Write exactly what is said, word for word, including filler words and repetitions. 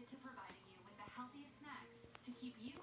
to providing you with the healthiest snacks to keep you